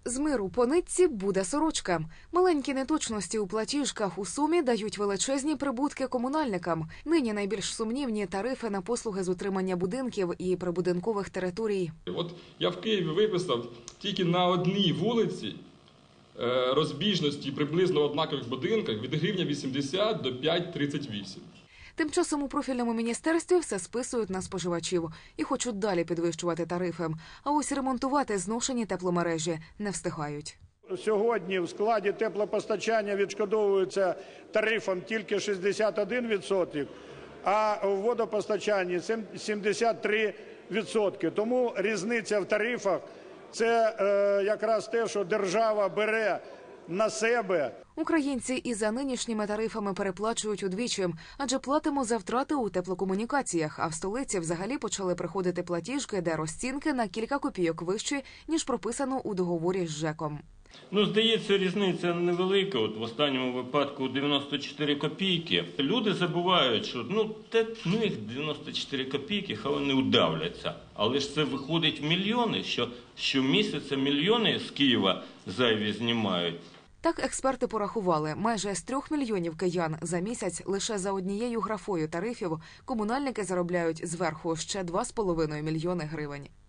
З миру по нитці буде сорочка. Маленькі неточності у платіжках у сумі дають величезні прибутки комунальникам. Нині найбільш сумнівні тарифи на послуги з утримання будинків і прибудинкових територій. От я в Києві виписав тільки на одній вулиці розбіжності приблизно однакових будинках від гривня 80 до 5,38. Тим часом у профільному міністерстві все списують на споживачів і хочуть далі підвищувати тарифи. А ось ремонтувати зношені тепломережі не встигають. Сьогодні в складі теплопостачання відшкодовується тарифом тільки 61%, а в водопостачанні 73%. Тому різниця в тарифах – це якраз те, що держава бере на себе. Українці і за нинішніми тарифами переплачують удвічі, адже платимо за втрати у теплокомунікаціях, а в столиці взагалі почали приходити платіжки, де розцінки на кілька копійок вищі, ніж прописано у договорі з ЖЕКом. Здається, різниця невелика. От в останньому випадку 94 копійки. Люди забувають, що їх 94 копійки, хай вони удавляться. Але ж це виходить в мільйони, що щомісяця мільйони з Києва зайві знімають. Так експерти порахували, майже з 3 мільйонів киян за місяць лише за однією графою тарифів комунальники заробляють зверху ще 2,5 мільйони гривень.